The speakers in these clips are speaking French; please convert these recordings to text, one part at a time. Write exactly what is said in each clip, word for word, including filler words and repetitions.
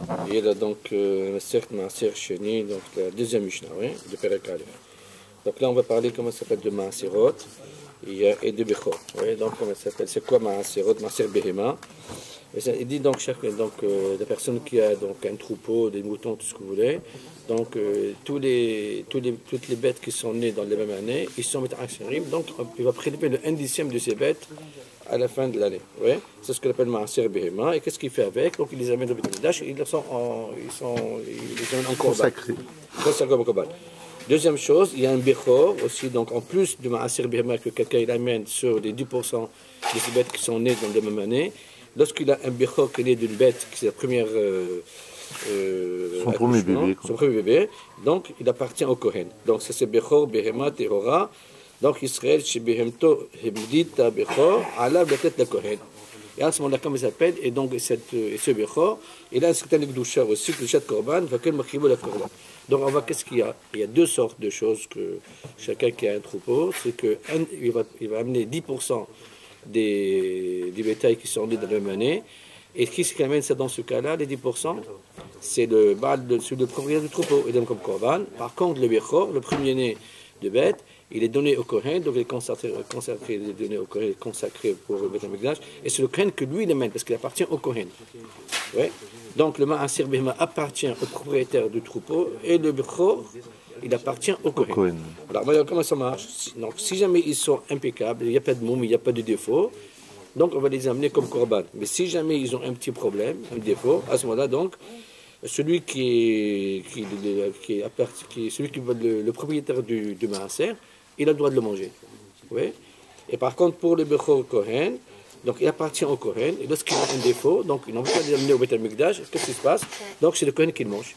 Il y a donc euh, certes Maaser Sheni, donc la deuxième Mishnah, oui, de Perek Aleph. Donc là, on va parler comment ça s'appelle de Maaserot et, et de Bechor. Oui, donc comment ça s'appelle? C'est quoi Maaserot? Maaser Behema. Il dit donc, chaque, donc euh, la personne qui a donc un troupeau, des moutons, tout ce que vous voulez, donc euh, tous les, tous les, toutes les bêtes qui sont nées dans la même année, ils sont Maaserim, donc il va prélever le un dixième de ces bêtes à la fin de l'année. Oui, c'est ce qu'on appelle Maaser Behema. Et qu'est-ce qu'il fait avec? Donc il les amène au Beth Amikdash et ils sont en, ils sont, ils les amènent en Korban. Consacrés comme Korban. Deuxième chose, il y a un Bechor aussi, donc en plus du Maaser Behema que quelqu'un il amène sur les dix pour cent de ces bêtes qui sont nées dans la même année. Lorsqu'il a un Bechor qui est né d'une bête, qui c'est la première. Euh, euh, son premier bébé. Son premier bébé, donc il appartient au Kohen. Donc ça c'est Bechor, Behema, Tehora. Donc Israël, chez Behemto, Hebdita, Bechor, Allah, la tête de Kohen. Et à ce moment-là, comme il s'appelle, et donc cette, et ce Bechor, il a un certain Gdusha aussi, Gdusha de Korban, va que le Machibo la Korban. Donc on voit qu'est-ce qu'il y a. Il y a deux sortes de choses que chacun qui a un troupeau, c'est qu'il va, il va amener dix pour cent des, des bétails qui sont nés dans la même année. Et qui ce qui amène ça dans ce cas-là, les dix pour cent? C'est le, le propriétaire du troupeau, il donne comme Korban. Par contre, le Bechor, le premier-né de bête, il est donné au Kohen, donc il est consacré, consacré il est donné au Kohen, il est consacré pour le Beth Amikdash, et c'est le Kohen que lui il amène, parce qu'il appartient au Kohen. Ouais. Donc le Maaser Behema appartient au propriétaire du troupeau, et le Bechor, il appartient au Kohen. Kohen. Alors voyons comment ça marche. Donc si jamais ils sont impeccables, il n'y a pas de moum, il n'y a pas de défaut, donc on va les amener comme Korban. Mais si jamais ils ont un petit problème, un défaut, à ce moment-là, donc, celui qui est, qui, qui est, qui est celui qui est le, le propriétaire du, du Maaser, il a le droit de le manger. Oui. Et par contre, pour le Bechor Kohen, donc il appartient au Kohen, et lorsqu'il a un défaut, donc il n'en veut pas l'amener au Beth Amikdash, qu'est-ce qui se passe? Donc c'est le Kohen qui le mange.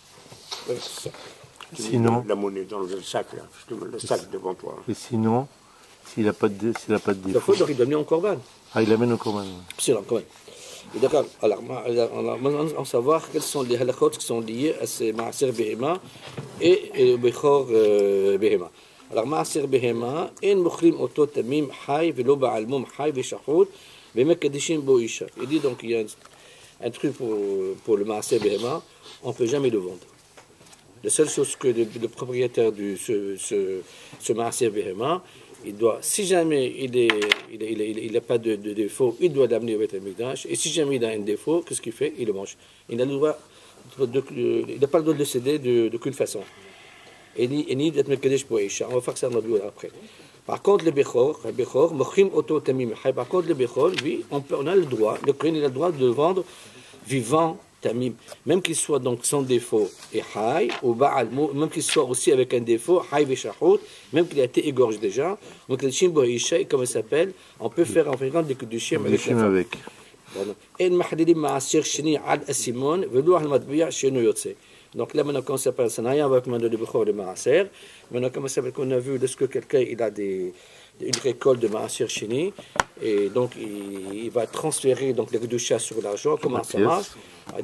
Sinon, la monnaie dans le sac, là, le sac devant toi. Et sinon, s'il n'a pas de, s'il a pas de défaut, donc il doit amener en Korban. Ah, il l'amène au Korban. C'est en Korban. D'accord. Alors, on va savoir quels sont les halakhot qui sont liés à ces Maaser Behema et le Bechor Behema. Alors, Maaser Behema, en mukhrim oto tamim hay velo ba'al mum hay veshachot b'mekadishim bo isha. Il dit donc il y a un, un truc pour, pour le Maaser Behema, on ne peut jamais le vendre. La seule chose que le, le propriétaire de ce, ce, ce Maaser Behema, il doit, si jamais il n'a il il il il pas de, de défaut, il doit l'amener au Beth Amikdash. Et si jamais il a un défaut, qu'est-ce qu'il fait? Il le mange. Il n'a pas le droit de le céder d'aucune façon. Et ni, et ni d'être Mekadesh pour Isha. On va faire ça dans le après. Par contre, le Bechor, le Bechor, Mochim Oto Tamim. Par contre, le Bechor, lui, on, peut, on a le droit, le Kohen, il a le droit de le vendre vivant. Tamim, même qu'il soit donc sans défaut et haï, ou ba'al, même qu'il soit aussi avec un défaut, haï veshachot, même qu'il a été égorgé déjà, donc le shimbo ishay, comme il s'appelle, on peut faire en fréquence des kudushim avec. avec. Et le mahdilim ma'asir shini al asimon, velo al madbiya sheno yotse. Donc là, maintenant, quand on s'appelle, ça n'a rien à voir avec le Bechor de Maaser. Maintenant, comme ça s'appelle, qu'on a vu, lorsque quelqu'un il a des, une récolte de Maaser Sheni, et donc il, il va transférer donc, les Gdusha sur l'argent, comment ça marche? On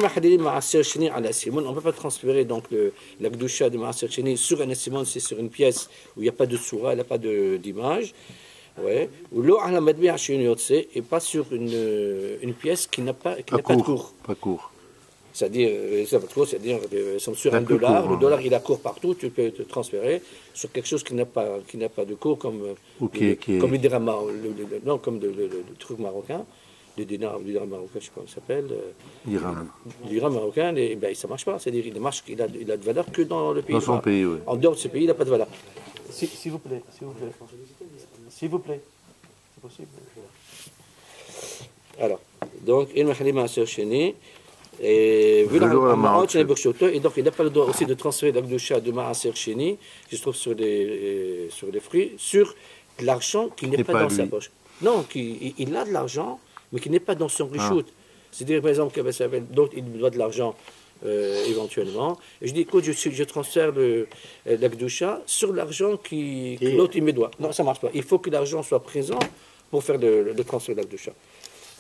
ne peut pas transférer donc, le, la Gdusha de Maaser Sheni sur un Asimon, c'est sur une pièce où il n'y a pas de soura, il n'y a pas d'image. Ouais. Ou l'eau à la madbiya sheni yotse, et pas sur une, une pièce qui n'a pas, qui pas, pas de cours. Pas court. C'est-à-dire, c'est-à-dire, sur un dollar, court, le dollar il a cours partout, tu peux te transférer sur quelque chose qui n'a pas, qui n'a pas de cours, comme okay, le, okay. comme le dirham, le, le, non, comme le, le, le truc marocain, le dinar, le dirham marocain, je ne sais pas comment ça s'appelle. Dirham. Le dirham marocain, et, ben, ça ne marche pas, c'est-à-dire, il marche, il a, il a de valeur que dans le pays. Dans son pays, oui. En dehors de ce pays, il n'a pas de valeur. S'il si, si vous plaît, s'il vous plaît, s'il vous plaît, c'est possible. Alors, donc, il m'a ma sœur chénie. Et, vu la, et donc il n'a pas le droit aussi de transférer la Gdusha de Maaser Sheni, qui se trouve sur les, sur les fruits, sur de l'argent qui n'est pas, pas dans lui. Sa poche. Non, qui, il a de l'argent, mais qui n'est pas dans son rishut. Ah. C'est-à-dire, par exemple, d'autres, il doit de l'argent euh, éventuellement. Et je dis, écoute, je, je transfère le, la Gdusha sur l'argent qui, que l'autre, il me doit. Non, ça ne marche pas. Il faut que l'argent soit présent pour faire le, le transfert de la Gdusha. Donc,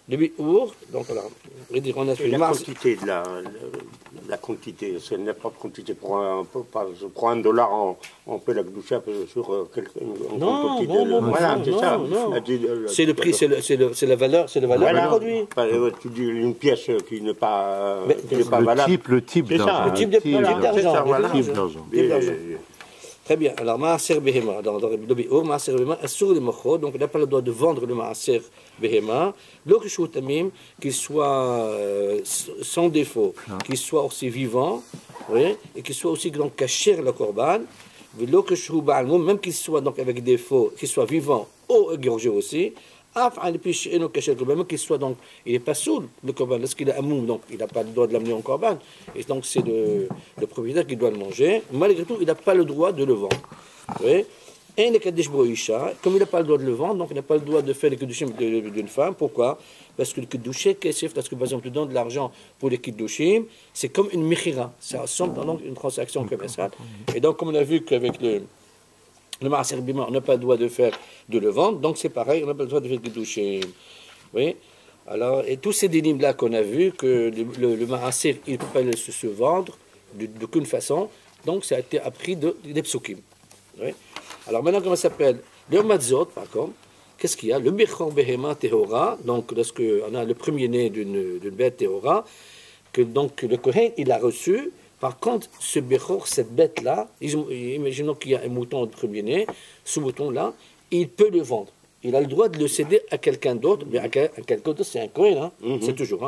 Le biour, donc alors, on a fait la mars. quantité de la, la, la quantité, c'est n'importe quantité. Pour un, pour, pour un dollar, on, on peut la doucher sur quelque une Non, quantité non, de. non, Voilà, non, c'est non, ça. non. Elle dit, euh, C'est le prix, c'est le, c'est le, c'est la valeur, c'est la valeur Voilà. du produit. Bah, euh, tu dis une pièce qui n'est pas, Mais- qui n'est pas Le valable. type, le type C'est ça, d'argent. le type de- type voilà, d'argent. C'est ça, d'argent, voilà. type d'argent. Type d'argent. Et- Très bien. Alors, Maaser Behema, dans, dans le Biour, Maaser Behema, sur le Mocho, donc il n'a pas le droit de vendre le Maaser Behema, le Kishou Tamim, qu'il soit euh, sans défaut, qu'il soit aussi vivant, oui, et qu'il soit aussi donc caché le Korban, le Kishou Ba'almoum, même qu'il soit donc avec défaut, qu'il soit vivant ou égorgé aussi, même qu'il soit donc, il n'est pas saoul, le korban, lorsqu'il est amoum, donc il n'a pas le droit de l'amener en korban, et donc c'est le, le propriétaire qui doit le manger, malgré tout, il n'a pas le droit de le vendre. Oui. Et les Kaddish Broisha, comme il n'a pas le droit de le vendre, donc il n'a pas le droit de faire les Kiddushim d'une femme. Pourquoi? Parce que le Kiddushim, parce que par exemple, tu donnes de l'argent pour les Kiddushim, c'est comme une Mechira, ça ressemble donc à une transaction commerciale. Et donc, comme on a vu qu'avec le. Le Maaser Bima, on n'a pas le droit de faire, de le vendre, donc c'est pareil, on n'a pas le droit de faire des douches. Oui. Alors, et tous ces dénimes-là qu'on a vus, que le, le, le Maaser, il ne peut pas se, se vendre d'aucune façon, donc ça a été appris de, des psukim. Oui. Alors maintenant, comment ça s'appelle? Le Matzot, par contre, qu'est-ce qu'il y a? Le Bechor Behema Tehora, donc lorsqu'on a le premier-né d'une bête Tehora, que donc le Kohen, il a reçu. Par contre, ce Bechor, cette bête-là, imaginons qu'il y a un mouton de premier-né, ce mouton-là, il peut le vendre. Il a le droit de le céder à quelqu'un d'autre, mais à quelqu'un d'autre, c'est un Kohen, hein, mm-hmm. C'est toujours. Hein.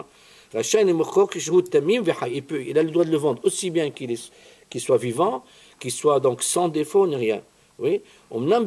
Il, peut, il a le droit de le vendre aussi bien qu'il qu soit vivant, qu'il soit donc sans défaut ni rien. Oui. Dans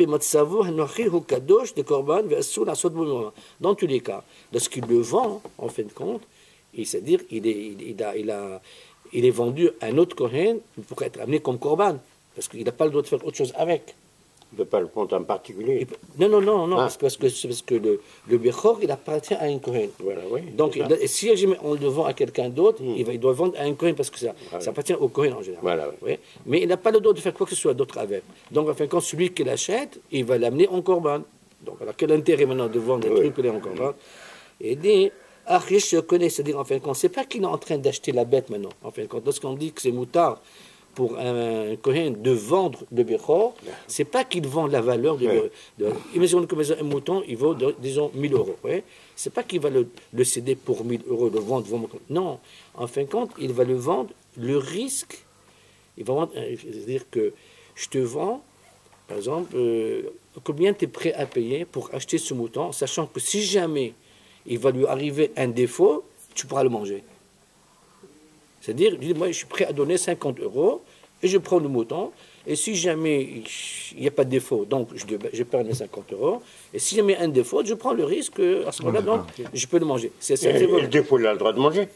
tous les cas, lorsqu'il le vend, en fin de compte, c'est-à-dire il, est, il, il, a, il, a, il est vendu à un autre Kohen pour être amené comme Korban, parce qu'il n'a pas le droit de faire autre chose avec. Il ne peut pas le prendre en particulier. Peut, non, non, non, non, ah. parce, parce que, parce que le, le Bechor, il appartient à un Kohen. Voilà, oui, donc, il, si on le vend à quelqu'un d'autre, mm. il, il doit vendre à un Kohen, parce que ça, voilà. ça appartient au Kohen en général. Voilà, oui. Oui. Mais il n'a pas le droit de faire quoi que ce soit d'autre avec. Donc, en fin de compte, celui qui l'achète, il va l'amener en Korban. Donc, alors, quel intérêt maintenant de vendre un oui. truc qu'il est en Korban? Et dit, ah, je connais, c'est-à-dire, en fin de compte, c'est pas qu'il est en train d'acheter la bête maintenant. En fin de compte, lorsqu'on dit que c'est moutard pour un Kohen de vendre le Bechor, c'est pas qu'il vend la valeur du Bechor. Imaginons que un mouton, il vaut, disons, mille euros. Ouais. C'est pas qu'il va le, le céder pour mille euros, le vendre, vendre. Non, en fin de compte, il va le vendre, le risque, il va vendre, c'est-à-dire que je te vends, par exemple, euh, combien tu es prêt à payer pour acheter ce mouton, sachant que si jamais il va lui arriver un défaut, tu pourras le manger. C'est-à-dire, moi, je suis prêt à donner cinquante euros et je prends le mouton. Et si jamais il n'y a pas de défaut, donc je, je perds mes cinquante euros. Et si jamais il y a un défaut, je prends le risque à ce moment-là, donc je peux le manger. C'est ça. Et, et le défaut, il a le droit de manger.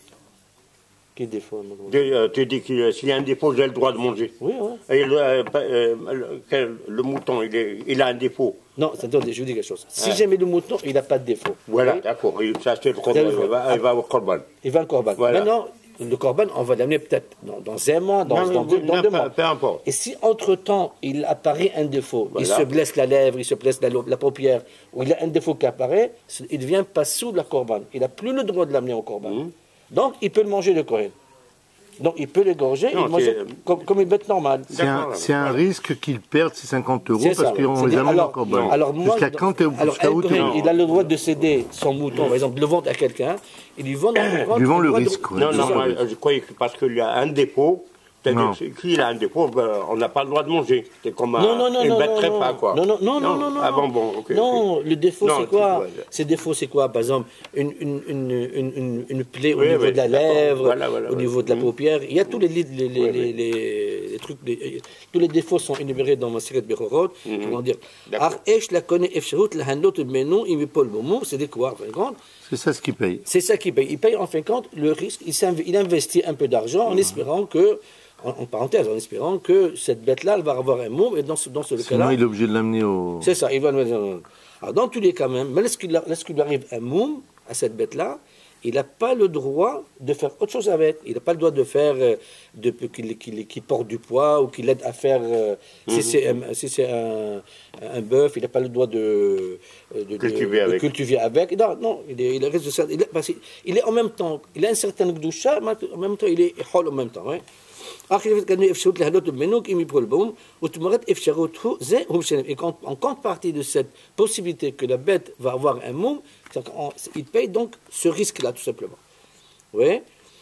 Quel défaut? de, Tu dis que s'il y a un défaut, j'ai le droit de manger. Oui, oui. Et le, euh, euh, le, le mouton, il, est, il a un défaut. Non, attendez, je vous dis quelque chose. Si ouais. jamais le mouton, il n'a pas de défaut. Voilà, oui. D'accord. Ça, c'est le Korban. Il va, il va au Korban. Il va au Korban. Voilà. Maintenant, le Korban, on va l'amener peut-être dans, dans un mois, dans, non, dans, deux, dans deux mois. Peu importe. Et si entre-temps, il apparaît un défaut, voilà. Il se blesse la lèvre, il se blesse la, la paupière, ou il a un défaut qui apparaît, il ne devient pas sous la Korban. Il n'a plus le droit de l'amener au Korban. Mmh. Donc, il peut le manger, le Kohen. Donc, il peut l'égorger comme, comme une bête normale. C'est un, un risque qu'il perde ses cinquante euros parce qu'on les amène au Korban. Jusqu'à quand jusqu'à où il a le droit de céder son mouton, par exemple, de le vendre à quelqu'un, et lui vendre en lui vend le risque. De... Non, non, moi, je croyais que parce qu'il y a un dépôt, s'il a un dépôt, ben, on n'a pas le droit de manger. C'est comme un, non, non, non, une non, bête non, trépas, quoi. Non, non, non, non, non. non, ah bon, bon, ok. Non, okay. le défaut, c'est quoi? Ouais. Ces défauts, c'est quoi? Par exemple, une, une, une, une, une, une plaie oui, au niveau oui, de la lèvre, voilà, voilà, au niveau voilà. de la paupière. Il y a tous les, les, les, oui, les, oui. les, les trucs, les, tous les défauts sont énumérés dans ma série de Bechorot. Mm-hmm. Comment dire? Ar'esh la connaît efsharut la hanot menou imipol bomo. C'est quoi, en fin de compte? C'est ça ce qu'il paye. C'est ça qu'il paye. Il paye, en fin de compte, le risque. Il investit un peu d'argent en espérant que. En, en parenthèse, en espérant que cette bête-là, elle va avoir un mot, et dans ce, dans ce cas-là... Sinon, il est obligé de l'amener au... C'est ça, il va... Alors, dans tous les cas même, mais lorsqu'il qu lui arrive un moum à cette bête-là, il n'a pas le droit de faire autre chose avec. Il n'a pas le droit de faire, euh, de, qu'il, qu'il, qu'il porte du poids ou qu'il aide à faire, euh, mm-hmm. si c'est, un, si c'est un, un bœuf, il n'a pas le droit de, de, cultiver, de, avec. de cultiver avec. Non, non, il est, il reste de ça. Il est, parce qu'il est en même temps, il a un certain gdoucha, mais en même temps, il est hol en même temps. Hein. Et quand, en contrepartie de cette possibilité que la bête va avoir un moum, il paye donc ce risque-là, tout simplement. Oui.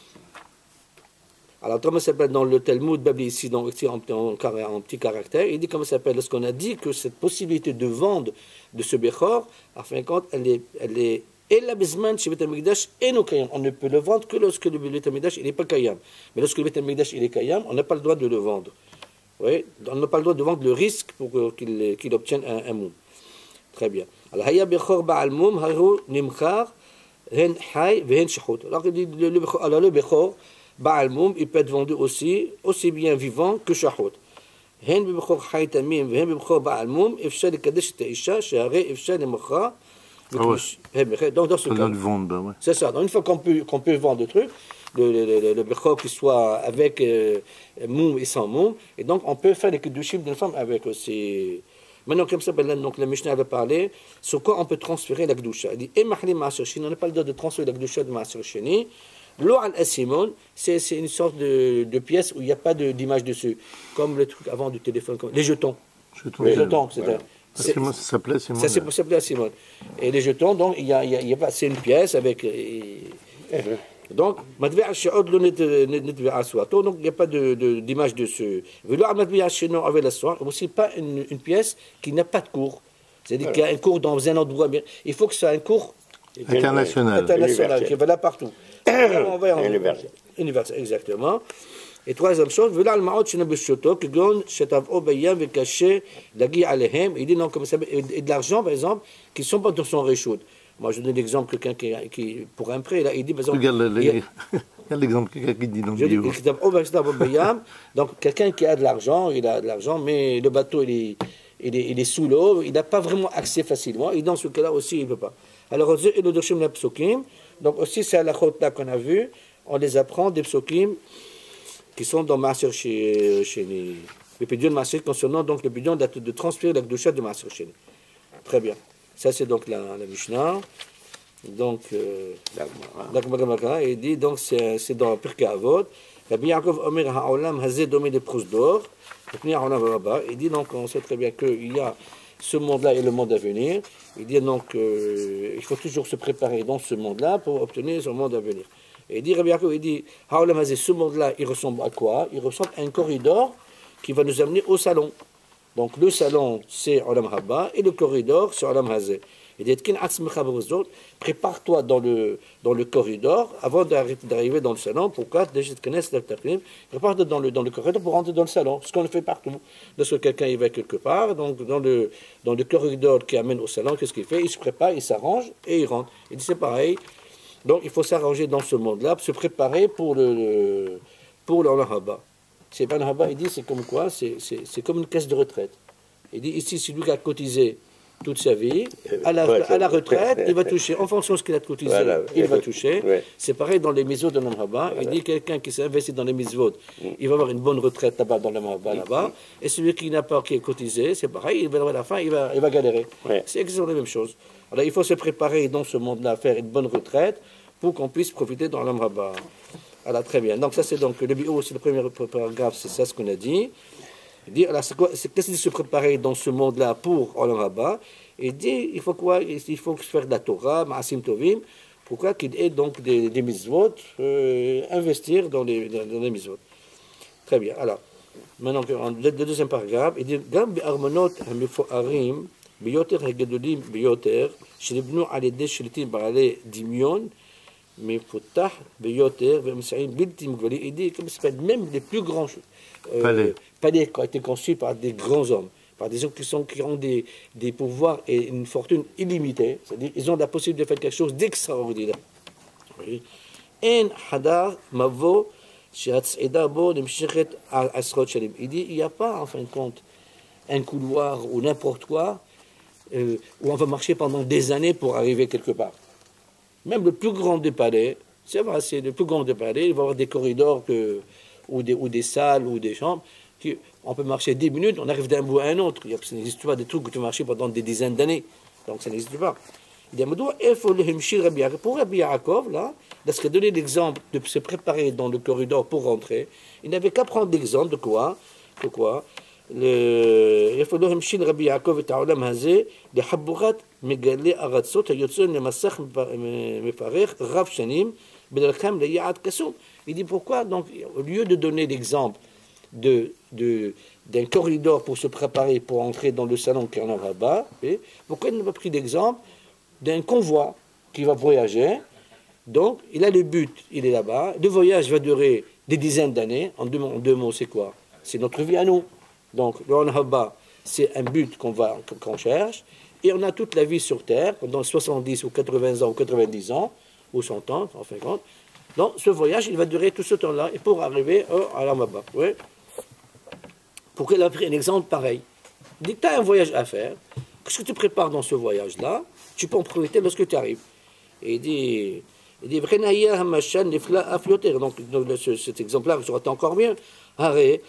Alors, comment ça s'appelle dans le Talmud Babli, ici, donc, ici en, en, en petit caractère, il dit comment ça s'appelle, lorsqu'on a dit que cette possibilité de vendre de ce Bechor, en fin de compte, elle est, elle est et la bisman chez Beth Amikdash et nos Kayam. On ne peut le vendre que lorsque le Beth Amikdash n'est pas Kayam. Mais lorsque le Beth Amikdash est Kayam, on n'a pas le droit de le vendre. Oui, on n'a pas le droit de vendre le risque pour qu'il, qu'il obtienne un, un moum. Très bien. Alors, Haya Bechor Ba'al Moum, Haru Nimchar, Hen Hay, Vehen Shahut. Alors, le Bechor Ba'al Moum, il peut être vendu aussi, aussi bien vivant que Shahut. Hen Bechor Hay Tamim, Hen Bechor Ba'al Moum, Ifshal Kadesh Ta'isha, Shahare, Ifshal Nimchar. Ah ouais. Donc, dans ce cas, vendre, ben ouais. c'est ça. Donc, une fois qu'on peut, qu'on peut vendre le truc, le, le, le, le bechor qui soit avec euh, moum et sans moum, et donc on peut faire les kedouchim d'une femme avec aussi. Maintenant, comme ça, donc, la Mishnah va parler sur quoi on peut transférer la kedoucha. Il dit, on n'a pas le droit de transférer la kedoucha de Maaser Sheni. L'eau al asimon, c'est une sorte de, de pièce où il n'y a pas de, d'image dessus, comme le truc avant du téléphone, comme, les jetons. Jetons, les jetons, c'est voilà. C'est, ça s'appelait Simone. Ça s'appelait Simone. Et les jetons, donc, il y a, il y a, il y a, c'est une pièce avec. Et, donc, donc, il n'y a pas de, de, d'image dessus. Aussi, pas une, une pièce qui n'a pas de cours. C'est-à-dire voilà. Qu'il y a un cours dans un endroit. Il faut que ce soit un cours international, international qui va là partout. On va en, universel. Universel, exactement. Et troisième chose, il dit non, comme ça, et de l'argent, par exemple, qui ne sont pas dans son réchaud. Moi, je donne l'exemple, quelqu'un qui, qui, pour un prêt, là, il dit, par exemple... Regarde, il y a l'exemple, quelqu'un qui dit dans le bio. Donc, quelqu'un qui a de l'argent, il a de l'argent, mais le bateau, il est, il est, il est sous l'eau, il n'a pas vraiment accès facilement, et dans ce cas-là aussi, il ne peut pas. Alors, donc aussi, c'est à la chôte là qu'on a vu, on les apprend des psokim, qui sont dans Maaser chez, chez les, le pédion de Maaser, concernant donc le pédion de, de transférer la Kedusha de Maaser chez les. Très bien. Ça, c'est donc la, la Mishnah. Donc, euh, la Gemara, il dit, donc, c'est, c'est dans Pirkei Avot. Rabbi Yaakov Omer Ha'olam Hazeh Domé de Proust d'or. Il dit, donc, on sait très bien qu'il y a ce monde-là et le monde à venir. Il dit, donc, euh, il faut toujours se préparer dans ce monde-là pour obtenir ce monde à venir. Et il dit, Rabbi Yaakov, il dit, ce monde-là, il ressemble à quoi? Il ressemble à un corridor qui va nous amener au salon. Donc le salon, c'est Olam Haba, et le corridor, c'est Olam Hazeh. Il dit, prépare-toi dans le, dans le corridor avant d'arriver dans le salon. Pourquoi? Prépare-toi dans le, dans le corridor pour rentrer dans le salon. Ce qu'on fait partout. Lorsque quelqu'un y va quelque part, donc dans le, dans le corridor qui amène au salon, qu'est-ce qu'il fait? Il se prépare, il s'arrange et il rentre. Il dit, c'est pareil. Donc, il faut s'arranger dans ce monde-là, se préparer pour le, le pour le Haba. C'est pas Haba, il dit, c'est comme quoi? C'est, c'est, c'est comme une caisse de retraite. Il dit, ici, c'est lui qui a cotisé toute sa vie. À la, à la retraite, il va toucher, en fonction de ce qu'il a cotisé, voilà, il va toucher. Ouais. C'est pareil dans les mitzvot de l'Haba. Voilà. Il dit, quelqu'un qui s'est investi dans les mitzvot, mm. il va avoir une bonne retraite là-bas, dans l'Haba, là-bas. Mm. Et celui qui n'a pas, qui est cotisé, c'est pareil, il va, à la fin, il va, il va galérer. Ouais. C'est exactement la même chose. Alors, il faut se préparer dans ce monde-là, faire une bonne retraite, pour qu'on puisse profiter dans l'Am Rabba. Alors, très bien. Donc, ça, c'est donc le bio, c'est le premier paragraphe, c'est ça ce qu'on a dit. Il dit, alors, c'est quoi, c'est, qu'est-ce qu'il dit se préparer dans ce monde-là pour l'Am Rabba? Il dit, il faut quoi? Il faut faire de la Torah, Ma'asim Tovim, pourquoi qu'il ait donc des, des mitzvot, euh, investir dans les, dans, dans les mitzvot. Très bien. Alors, maintenant, le, le deuxième paragraphe, il dit, Gam bi'armonot hamifo'arim, ביותר הגדולים ביותר, שנבנו על ידי שליטים בעלי דמיון, מפותח ביותר ומסעים בלתי מוגבלים. Il dit, comme ça s'appelle, même les plus grands euh, palais. palais qui ont été conçus par des grands hommes, par des gens qui, sont, qui ont des, des pouvoirs et une fortune illimitée, c'est-à-dire ils ont la possibilité de faire quelque chose d'extraordinaire. En hadar mavo shehatzeda bo nemshechet al asrot shalim. Il dit, il n'y a pas en fin de compte un couloir ou n'importe quoi Euh, où on va marcher pendant des années pour arriver quelque part. même le plus grand des palais, c'est vrai, c'est le plus grand des palais, il va y avoir des corridors que, ou, des, ou des salles ou des chambres, qui, on peut marcher dix minutes, on arrive d'un bout à un autre. Il y a, ça n'existe pas des trucs que tu marches pendant des dizaines d'années. Donc ça n'existe pas. Il dit, pour Rabbi Yaakov, là, lorsqu'il a donné l'exemple de se préparer dans le corridor pour rentrer, il n'avait qu'à prendre l'exemple de quoi, de quoi il faut להמשיל רבי יעקב את העולם הזה לחבורת מגלי ארצות היוצאים למסך מפרך רב שנים בדרכם ליעד קסום. Il dit pourquoi, donc, au lieu de donner l'exemple de, de, d'un corridor pour se préparer pour entrer dans le salon qui est en là-bas, pourquoi il n'a pas pris l'exemple d'un convoi qui va voyager? Donc, il a le but, il est là-bas. Le voyage va durer des dizaines d'années. En deux, en deux mots, c'est quoi? C'est notre vie à nous. Donc, le Hanhabba, c'est un but qu'on va, qu'on cherche. Et on a toute la vie sur Terre, pendant soixante-dix ou quatre-vingts ans ou quatre-vingt-dix ans, ou cent ans, en fin de compte. Donc, ce voyage, il va durer tout ce temps-là, et pour arriver à l'Hanhabba. Oui. Pourquoi il a pris un exemple pareil? Il dit que tu as un voyage à faire. Qu'est-ce que tu prépares dans ce voyage-là? Tu peux en profiter lorsque tu arrives. Et il dit... Il dit, donc, donc ce, cet exemple-là sera encore mieux. Et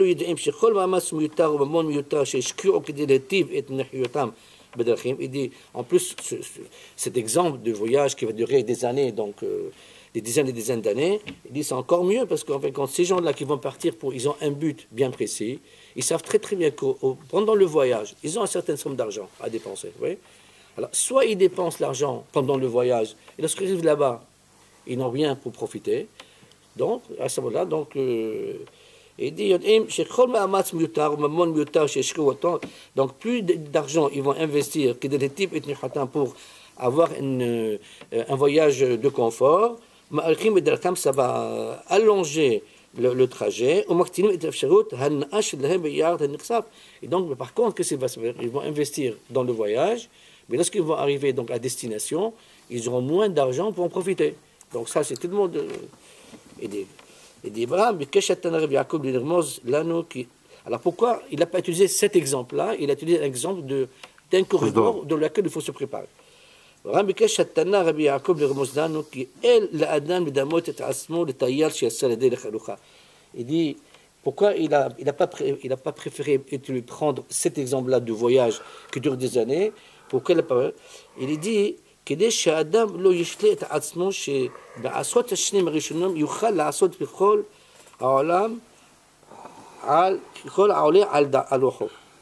il dit, en plus, ce, ce, cet exemple de voyage qui va durer des années, donc euh, des dizaines et des dizaines d'années, il dit, c'est encore mieux parce qu'en fait, quand ces gens-là qui vont partir, pour, ils ont un but bien précis, ils savent très très bien que pendant le voyage, ils ont une certaine somme d'argent à dépenser. Oui. Alors, soit ils dépensent l'argent pendant le voyage, et lorsqu'ils arrivent là-bas, ils n'ont rien pour profiter. Donc, à ce moment-là, donc, euh, il dit, donc plus d'argent ils vont investir que des types pour avoir une, un voyage de confort, ça va allonger le, le trajet. Et donc, par contre, qu'est-ce qui va se faire? Ils vont investir dans le voyage. Mais lorsqu'ils vont arriver donc à destination, ils auront moins d'argent pour en profiter. Donc ça, c'est tout le monde. Il dit, il dit, alors pourquoi il n'a pas utilisé cet exemple-là? Il a utilisé l'exemple d'un corridor dans lequel il faut se préparer. Il dit, pourquoi il n'a il a pas, il a pas préféré prendre cet exemple-là de voyage qui dure des années? Pourquoi il n'a pas... Il dit, כדי שהאדם לא ישלה את עצמו שבעשרות השנים הראשונים יוכל לעשות בכל העולם על כל העולה על רוחו.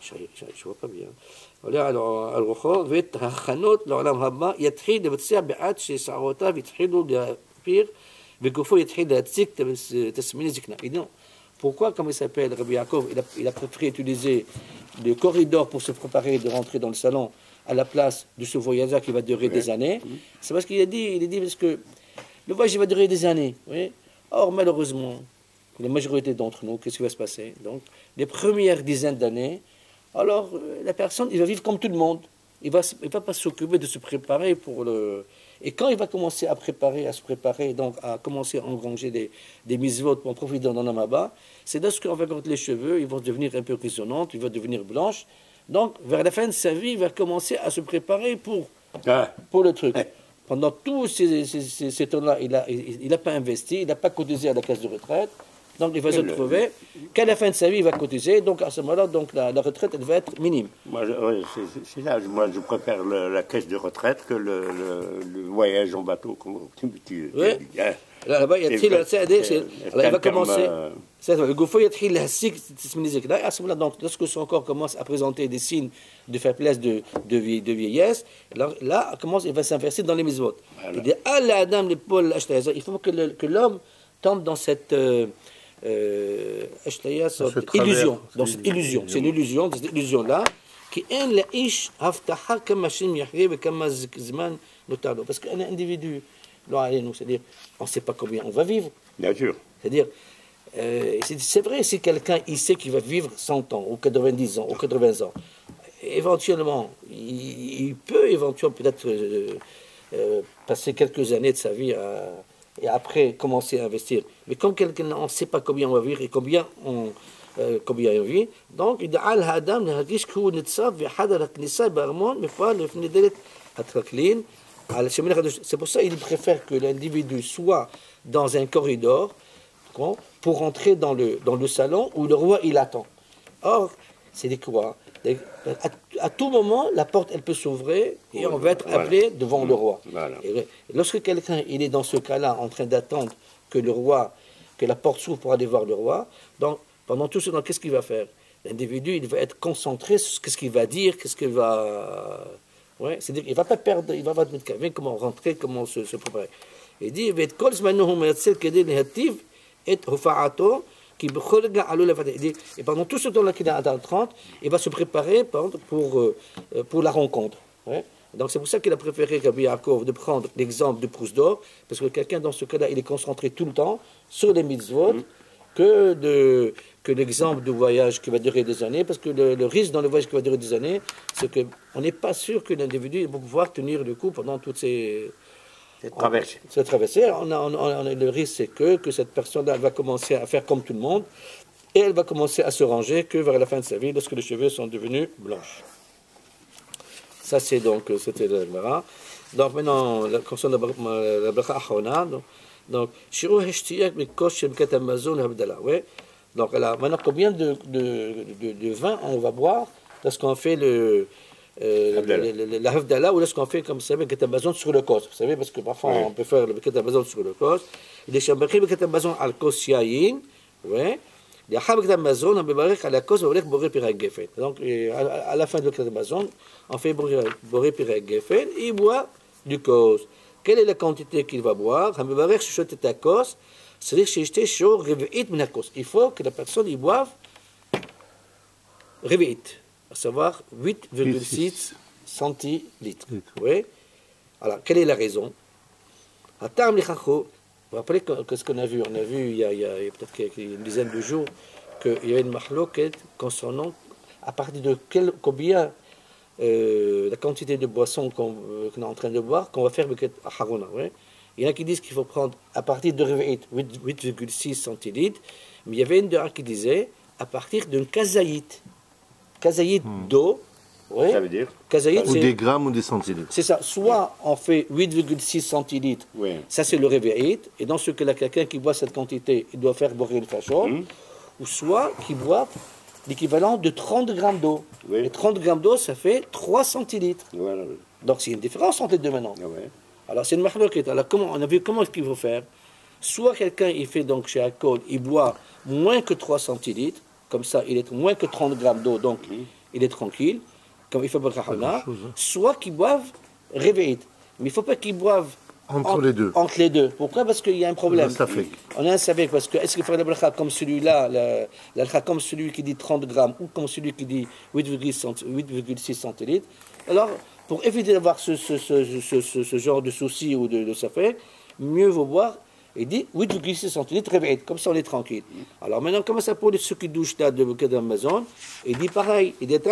עולה על רוחו, ואת ההכנות לעולם הבא יתחיל לבצע בעד ששערותיו יתחילו להפיר וגופו יתחיל להציג תסמיני זקנה. Pourquoi, comme il s'appelle, Rabbi Yaakov, il a, il a préféré utiliser le corridor pour se préparer de rentrer dans le salon à la place de ce voyage qui va durer oui. des années? C'est parce qu'il a dit, il a dit parce que le voyage va durer des années. Oui. Or, malheureusement, la majorité d'entre nous, qu'est-ce qui va se passer? Donc, les premières dizaines d'années, alors la personne, il va vivre comme tout le monde. Il ne va, il va pas s'occuper de se préparer pour le... Et quand il va commencer à préparer, à se préparer, donc à commencer à engranger des, des mitzvot pour en profiter dans l'Hanhabba, c'est lorsqu'on va quand les cheveux, ils vont devenir un peu grisonnants, ils vont devenir blanches. Donc, vers la fin de sa vie, il va commencer à se préparer pour, ah. pour le truc. Ouais. Pendant tous ces, ces, ces, ces temps-là, il n'a il, il pas investi, il n'a pas cotisé à la caisse de retraite. Donc, il va se trouver qu'à la fin de sa vie, il va cotiser. Donc, à ce moment-là, donc, la, la retraite, elle va être minime. Moi, je, oui, c'est ça. Moi, je préfère le, la caisse de retraite que le, le, le voyage en bateau, comme tu, tu, oui. tu dis. Hein. Là-bas, il y a très il va commencer. Le Goufo, il y a très la cycle, à ce moment-là, donc, lorsque son corps commence à présenter des signes de faiblesse, de, de, vie, de vieillesse, là, là commence, il va s'investir dans les mitzvot. Il dit, il faut que, le, que l'homme tombe dans cette euh, euh, illusion. Dans cette illusion. C'est une illusion, cette illusion-là, qui est la ish haftaha kama shim yahri ve kama zman notardo. Parce qu'un individu, c'est-à-dire, on ne sait pas combien on va vivre. Bien sûr. C'est-à-dire, euh, c'est, c'est vrai, si quelqu'un il sait qu'il va vivre cent ans, ou quatre-vingt-dix ans, ou quatre-vingts ans, éventuellement, il, il peut éventuellement peut-être euh, euh, passer quelques années de sa vie à, et après commencer à investir. Mais comme quelqu'un, on ne sait pas combien on va vivre et combien on, euh, combien on vit, donc il dit al hadam להרגיש שהוא ניצב ואחד הכניסה בארמון מפעל לפני דלת הטרקלין C'est pour ça qu'il préfère que l'individu soit dans un corridor pour entrer dans le, dans le salon où le roi il attend. Or, c'est des quoi à, à tout moment, la porte elle peut s'ouvrir et on va être appelé voilà. devant mmh. le roi. Voilà. Et lorsque quelqu'un il est dans ce cas-là en train d'attendre que le roi, que la porte s'ouvre pour aller voir le roi, donc pendant tout ce temps, qu'est-ce qu'il va faire? L'individu il va être concentré sur ce qu'il va dire, qu'est-ce qu'il va. Ouais, c'est-à-dire qu'il ne va pas perdre, il va voir comment rentrer, comment se, se préparer. Il dit et pendant tout ce temps-là qu'il est à trente, il va se préparer pour, pour la rencontre. Ouais. Donc c'est pour ça qu'il a préféré Rabbi Yaakov de prendre l'exemple de Prousse d'or, parce que quelqu'un dans ce cas-là, il est concentré tout le temps sur les mitzvot, mmh. que, de, que l'exemple du voyage qui va durer des années, parce que le, le risque dans le voyage qui va durer des années, c'est qu'on n'est pas sûr que l'individu va pouvoir tenir le coup pendant toutes ces... Cette traversée. On, cette traversée, on a, on a, on a, le risque, c'est que, que cette personne-là va commencer à faire comme tout le monde, et elle va commencer à se ranger que vers la fin de sa vie, lorsque les cheveux sont devenus blanches. Ça, c'est donc, c'était le Gemara. Donc maintenant, concernant la bracha achona, donc, shiru hashtiyak mikosh shemkat Amazon habdala. Ouais. Donc là, maintenant, combien de, de, de, de vin on va boire lorsqu'on fait le Euh, la Havdalah, ou lorsqu'on fait comme ça, le Ketamazon sur le cos. Vous savez, parce que parfois oui. on peut faire le Ketamazon sur le cos. Il est chambré le Ketamazon al kos yayin. Ouais. Il y a le Ketamazon, on peut barrer à la cos, on va boire pirag gefen. Donc, à la fin du Ketamazon, on fait boire pirag gefen et il boit du cos. Quelle est la quantité qu'il va boire? On peut barrer chuchot et ta cos. C'est-à-dire que c'est chaud, réveillite, minakos. Il faut que la personne y boive réveillite. À savoir huit virgule six centilitres. Oui. Alors, quelle est la raison? Vous vous rappelez que ce qu'on a vu? On a vu il y a, il y a, il y a peut-être une dizaine de jours qu'il y avait une mahloket concernant à partir de quel, combien euh, la quantité de boissons qu'on euh, qu'on est en train de boire qu'on va faire avec harona. Oui. Il y en a qui disent qu'il faut prendre à partir de huit virgule six centilitres, mais il y avait une de qui disait à partir d'une kazaït. Kazaït hmm. d'eau, ouais. Ça veut dire Kazaït, ou des grammes ou des centilitres. C'est ça. Soit on fait huit virgule six centilitres, oui. ça c'est le réveillite, et dans ce cas-là, quelqu'un qui boit cette quantité, il doit faire boire le fachon, hmm. ou soit qui boit l'équivalent de trente grammes d'eau. Oui. Et trente grammes d'eau, ça fait trois centilitres. Voilà. Donc c'est une différence entre les deux maintenant. Oui. Alors c'est une mahloket. Alors comment, on a vu comment est-ce qu'il faut faire. Soit quelqu'un, il fait donc chez Alcool, il boit moins que trois centilitres, comme ça, il est moins que trente grammes d'eau, donc mmh. il est tranquille, comme il fait Bakhahana, hein. soit qu'ils boivent réveillite. Mais il ne faut pas qu'ils boivent entre, entre les deux. Entre les deux. Pourquoi? Parce qu'il y a un problème. On a un safek, parce que est-ce qu'il faut la bracha comme celui-là, la, la comme celui qui dit trente grammes, ou comme celui qui dit huit virgule six centilitres? Alors, pour éviter d'avoir ce, ce, ce, ce, ce, ce genre de souci ou de, de safek, mieux vaut boire. Il dit huit virgule six centilitres réveillite, comme ça on est tranquille. Alors maintenant, comment ça pour ceux qui douchent là de Kedamazon? Il dit pareil, il dit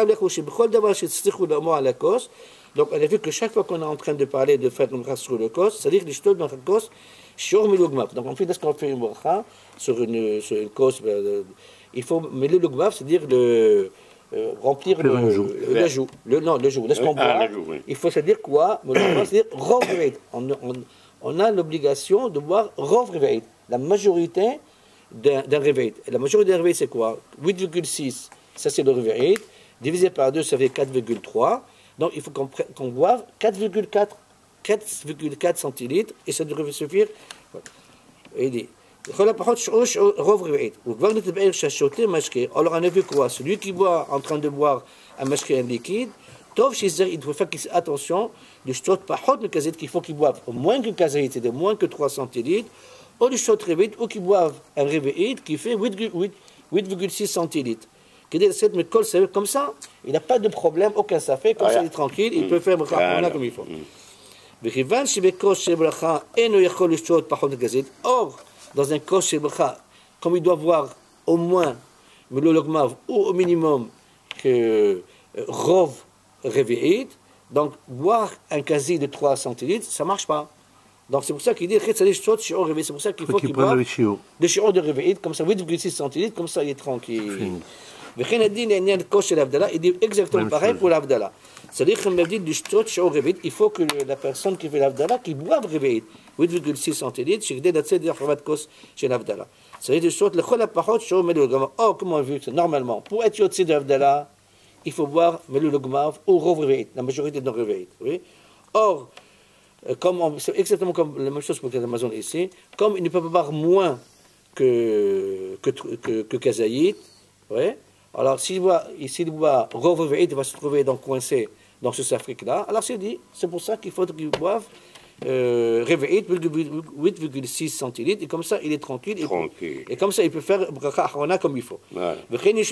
donc on a vu que chaque fois qu'on est en train de parler de faire une bracha sur le kos, c'est-à-dire les shtot dans le kos, shior milugmaf. Donc on fait, lorsqu'on fait une bracha sur une, sur une kos, il faut mêler le gmaf, c'est-à-dire le, euh, remplir le, le, le joue. Le, non, le joue. Lorsqu'on boit, ah, oui. il faut se dire quoi? C'est-à-dire réveillite. On, on, on a l'obligation de boire rov réveillite. La majorité d'un, d'un réveillite. Et la majorité d'un réveillite, c'est quoi? huit virgule six, ça c'est le réveillite. Divisé par deux, ça fait quatre virgule trois. Donc il faut qu'on, qu'on boive quatre virgule quatre centilitres et ça devrait suffire. Et il dit, alors on a vu quoi? Celui qui boit en train de boire un mashké, un liquide, il faut faire attention, du shtot pahot le kazait qu'il faut qu'ils boivent au moins que kazait, c'est-à-dire moins que trois centilitres, ou du shtot réveillite, ou qu'ils boivent un réveillite qui fait huit virgule six centilitres. Comme ça, il n'a pas de problème, aucun ça fait, comme ça il est tranquille, il peut faire le comme il faut. Or, dans un kosh chez Bracha, comme il doit voir au moins, ou au minimum, que rov réveillite, donc boire un quasi de trois centilitres, ça ne marche pas. Donc c'est pour ça qu'il dit c'est pour ça qu'il faut qu'il boive des shiur de réveillite, comme ça huit virgule six centilitres, comme ça il est tranquille. Il dit exactement pareil pour l'Avdallah. C'est-à-dire il faut que la personne qui fait l'Avdala, qui boive réveillite, huit virgule six centilitres, chez l'Avdala. C'est-à-dire oh, comment on veut que normalement, pour être yotzi de l'Avdala, il faut boire Melou le Gmav ou Rov réveillite, la majorité de nos réveillites. Oui? Or, comme on, c'est exactement comme la même chose pour l'Amazon ici, comme il ne peut pas boire moins que, que, que, que Kazaït, ouais? Alors s'il boit, s'il boit Rov réveillite, il va se trouver donc coincé dans ce Afrique-là. Alors c'est dit, c'est pour ça qu'il faut qu'il boive euh, réveillite huit virgule six centilitres, et comme ça il est tranquille, tranquille. Et, et comme ça il peut faire bracha achrona comme il faut. Voilà. Et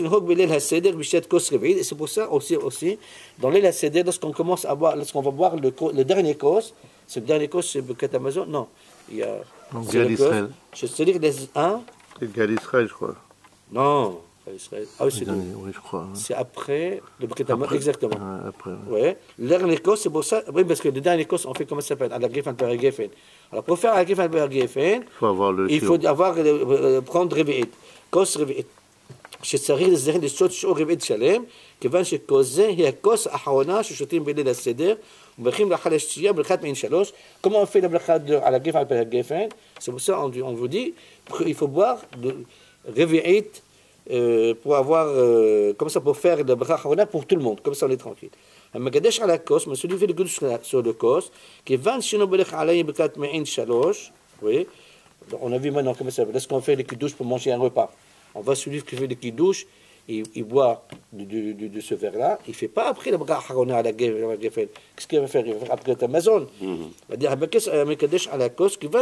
c'est pour ça aussi, aussi dans l'El HaSeder, lorsqu'on commence à boire, lorsqu'on va boire le, le dernier kos, ce dernier kos c'est Birkat Hamazon, non, il y a... Donc Gal Israël. C'est-à-dire les un... C'est Gal Israël, je crois. Non. Israël. Ah oui, c'est oui, je crois. Ouais. C'est après le Birkat Hamazon, exactement. Ouais, après, ouais. Ouais. Le dernier kos, c'est pour ça, oui, parce que le dernier kos, on fait comment ça s'appelle, à la Geffen per Geffen. Alors pour faire à la Geffen per Geffen, il faut avoir, euh, prendre réveillite, kos réveillite. שצריך לזכר לשתות שיעור רביעית שלם, כיוון שכוס זה היא הכוס האחרונה ששותים בליל הסדר, ומברכים ברכה לשתייה ברכת מעין שלוש. Comment on fait la bracha à la Geffen per Geffen? C'est pour ça on vous dit qu'il faut boire de réveillite euh, pour avoir, euh, comme ça pour faire la bracha האחרונה pour tout le monde, comme ça on est tranquille. המקדש על הכוס, celui qui fait le kiddush sur le kos, כיוון שאינו ברך עליהם ברכת מעין שלוש, oui, on a vu maintenant comment ça, lorsqu'on fait le kiddush pour manger un repas. On va celui qui fait le kiddush, il, il boit de, de, de, de ce verre-là, il ne fait pas après le bracha harona à la Geffen. Qu'est-ce qu'il va faire? Il va faire après Amazon. Il va dire, Mekadesh à la kos, vu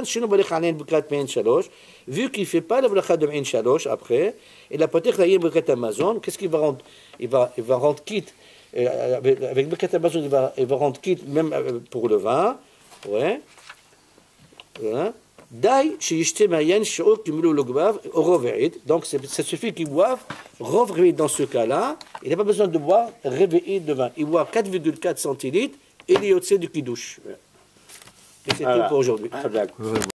qu'il ne fait pas le bracha de Mein Shalosh après, il a peut-être la bracha Amazon, qu'est-ce qu'il va rendre? Il va, il va rendre quitte, euh, avec, avec le bracha Amazon, il va, il va rendre quitte même pour le vin. Ouais. Voilà. Dai, chez Mayen, chez Okimulu Logbav, au Rovéid. Donc, ça suffit qu'il boive Rovéid dans ce cas-là. Il n'a pas besoin de boire Réveillé de vin. Il boit quatre virgule quatre centilitres et il est au-dessus du Kiddush. Et c'est tout pour aujourd'hui. Ah, d'accord.